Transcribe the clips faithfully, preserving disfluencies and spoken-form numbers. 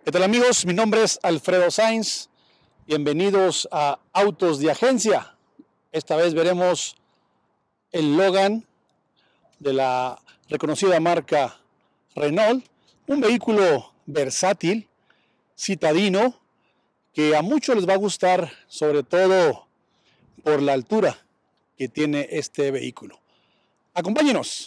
¿Qué tal, amigos? Mi nombre es Alfredo Sainz. Bienvenidos a Autos de Agencia. Esta vez veremos el Logan de la reconocida marca Renault, un vehículo versátil, citadino, que a muchos les va a gustar, sobre todo por la altura que tiene este vehículo. Acompáñenos.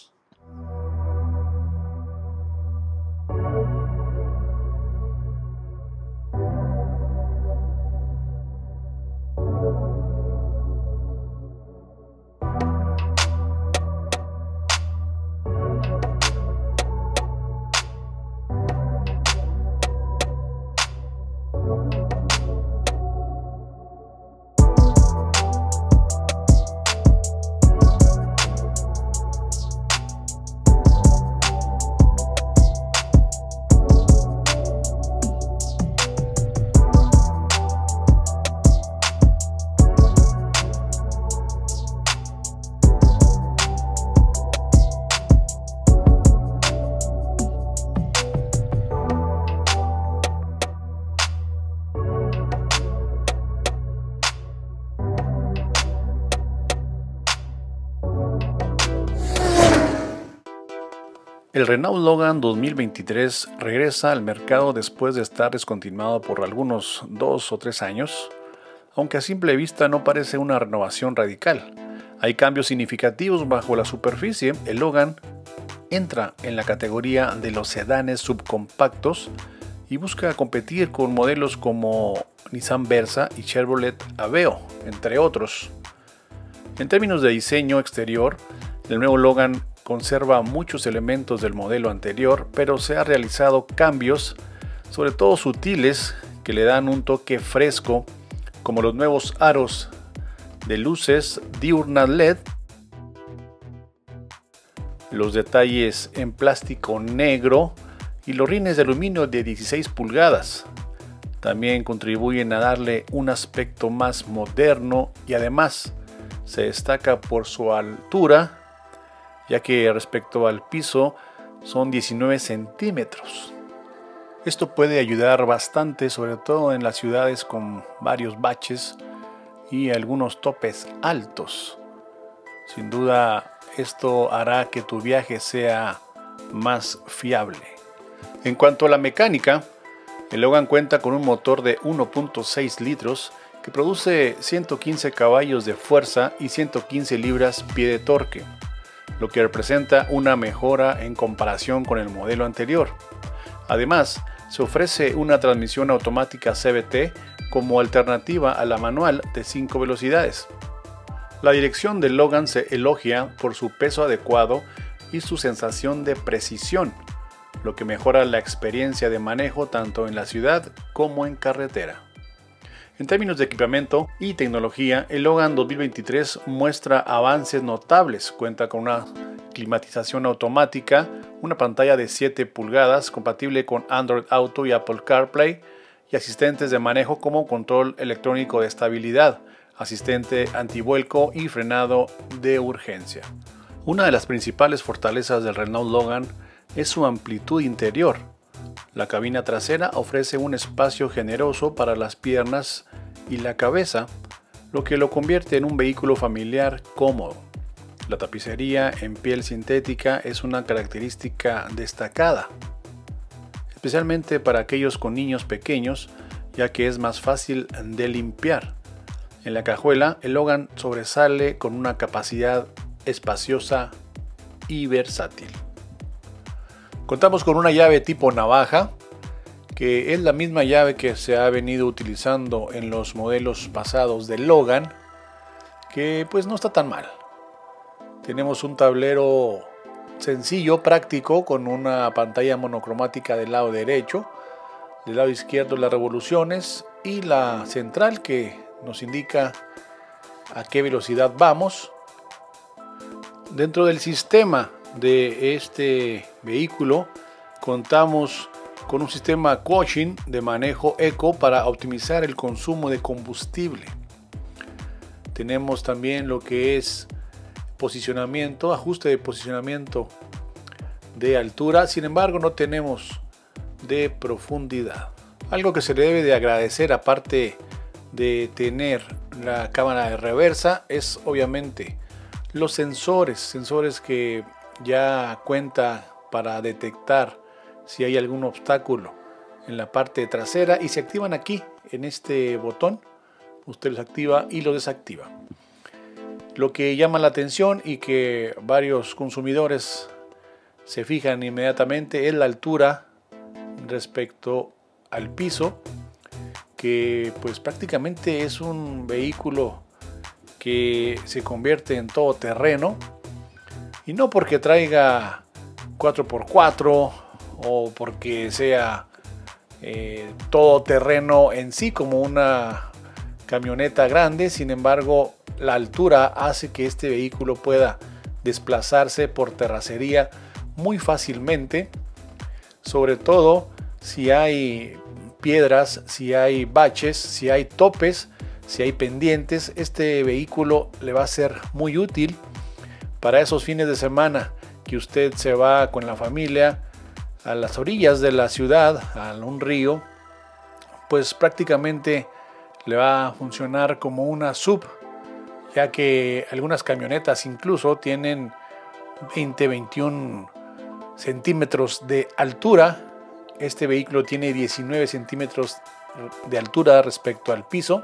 El Renault Logan dos mil veintitrés regresa al mercado después de estar descontinuado por algunos dos o tres años, aunque a simple vista no parece una renovación radical. Hay cambios significativos bajo la superficie. El Logan entra en la categoría de los sedanes subcompactos y busca competir con modelos como Nissan Versa y Chevrolet Aveo, entre otros. En términos de diseño exterior, el nuevo Logan conserva muchos elementos del modelo anterior, pero se han realizado cambios, sobre todo sutiles, que le dan un toque fresco, como los nuevos aros de luces diurnas L E D, los detalles en plástico negro y los rines de aluminio de dieciséis pulgadas. También contribuyen a darle un aspecto más moderno y además se destaca por su altura, ya que respecto al piso son diecinueve centímetros. Esto puede ayudar bastante, sobre todo en las ciudades con varios baches y algunos topes altos. Sin duda, esto hará que tu viaje sea más fiable. En cuanto a la mecánica, el Logan cuenta con un motor de uno punto seis litros que produce ciento quince caballos de fuerza y ciento quince libras-pie de torque, lo que representa una mejora en comparación con el modelo anterior. Además, se ofrece una transmisión automática C V T como alternativa a la manual de cinco velocidades. La dirección del Logan se elogia por su peso adecuado y su sensación de precisión, lo que mejora la experiencia de manejo tanto en la ciudad como en carretera. En términos de equipamiento y tecnología, el Logan dos mil veintitrés muestra avances notables. Cuenta con una climatización automática, una pantalla de siete pulgadas compatible con Android Auto y Apple CarPlay y asistentes de manejo como control electrónico de estabilidad, asistente antivuelco y frenado de urgencia. Una de las principales fortalezas del Renault Logan es su amplitud interior. La cabina trasera ofrece un espacio generoso para las piernas y la cabeza, lo que lo convierte en un vehículo familiar cómodo. La tapicería en piel sintética es una característica destacada, especialmente para aquellos con niños pequeños, ya que es más fácil de limpiar. En la cajuela, el Logan sobresale con una capacidad espaciosa y versátil. Contamos con una llave tipo navaja, que es la misma llave que se ha venido utilizando en los modelos pasados del Logan, que pues no está tan mal. Tenemos un tablero sencillo, práctico, con una pantalla monocromática del lado derecho, del lado izquierdo las revoluciones y la central que nos indica a qué velocidad vamos. Dentro del sistema de este vehículo contamos con un sistema coaching de manejo eco para optimizar el consumo de combustible. Tenemos también lo que es posicionamiento, ajuste de posicionamiento de altura, sin embargo no tenemos de profundidad. Algo que se le debe de agradecer, aparte de tener la cámara de reversa, es obviamente los sensores, sensores que ya cuenta para detectar si hay algún obstáculo en la parte trasera y se activan aquí en este botón. Usted los activa y los desactiva. Lo que llama la atención y que varios consumidores se fijan inmediatamente es la altura respecto al piso, que pues prácticamente es un vehículo que se convierte en todoterreno, y no porque traiga cuatro por cuatro o porque sea eh, todoterreno en sí como una camioneta grande. Sin embargo, la altura hace que este vehículo pueda desplazarse por terracería muy fácilmente, sobre todo si hay piedras, si hay baches, si hay topes, si hay pendientes. Este vehículo le va a ser muy útil para esos fines de semana que usted se va con la familia a las orillas de la ciudad, a un río. Pues prácticamente le va a funcionar como una sub, ya que algunas camionetas incluso tienen veinte, veintiún centímetros de altura. Este vehículo tiene diecinueve centímetros de altura respecto al piso,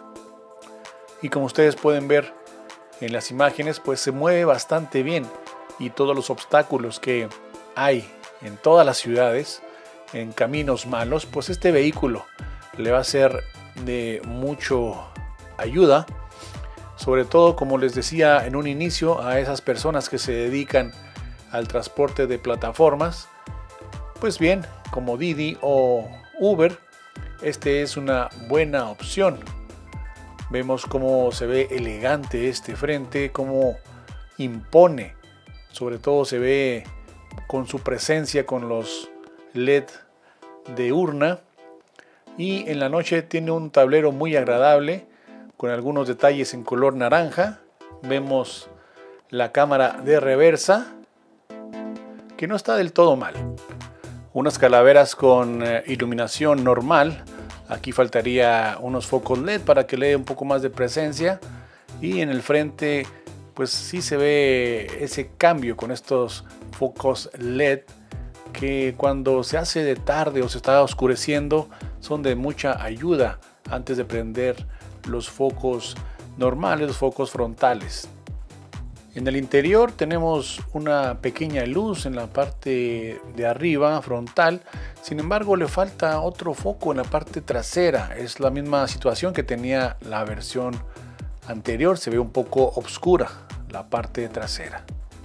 y como ustedes pueden ver en las imágenes, pues se mueve bastante bien, y todos los obstáculos que hay en todas las ciudades, en caminos malos, pues este vehículo le va a ser de mucho ayuda, sobre todo, como les decía en un inicio, a esas personas que se dedican al transporte de plataformas. Pues bien, como Didi o Uber, este es una buena opción. Vemos cómo se ve elegante este frente, cómo impone, sobre todo se ve con su presencia con los L E D de urna, y en la noche tiene un tablero muy agradable con algunos detalles en color naranja. Vemos la cámara de reversa, que no está del todo mal. Unas calaveras con eh, iluminación normal. Aquí faltaría unos focos L E D para que le dé un poco más de presencia. Y en el frente pues sí se ve ese cambio con estos focos L E D, que cuando se hace de tarde o se está oscureciendo son de mucha ayuda antes de prender los focos normales, los focos frontales. En el interior tenemos una pequeña luz en la parte de arriba frontal. Sin embargo, le falta otro foco en la parte trasera. Es la misma situación que tenía la versión anterior. Se ve un poco oscura la parte trasera.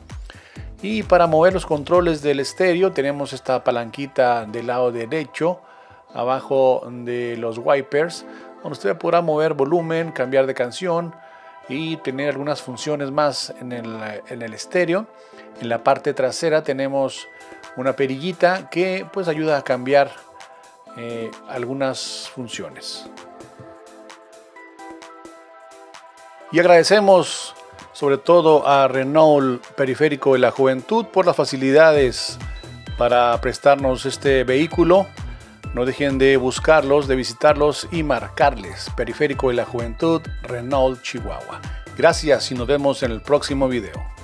Y para mover los controles del estéreo tenemos esta palanquita del lado derecho, abajo de los wipers, donde usted podrá mover volumen, cambiar de canción y tener algunas funciones más en el, en el estéreo. En la parte trasera tenemos una perillita que pues ayuda a cambiar eh, algunas funciones. Y agradecemos sobre todo a Renault Periférico de la Juventud por las facilidades para prestarnos este vehículo. No dejen de buscarlos, de visitarlos y marcarles. Periférico de la Juventud, Renault Chihuahua. Gracias y nos vemos en el próximo video.